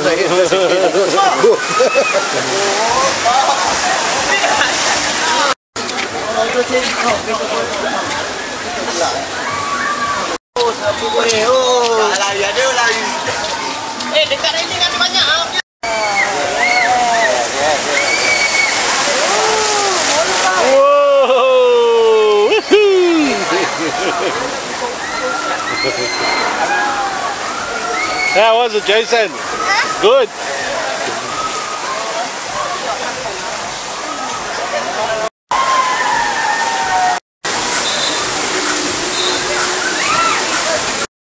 Lari ada lari. Dekat ini kan banyak. How was it, Jason? Good.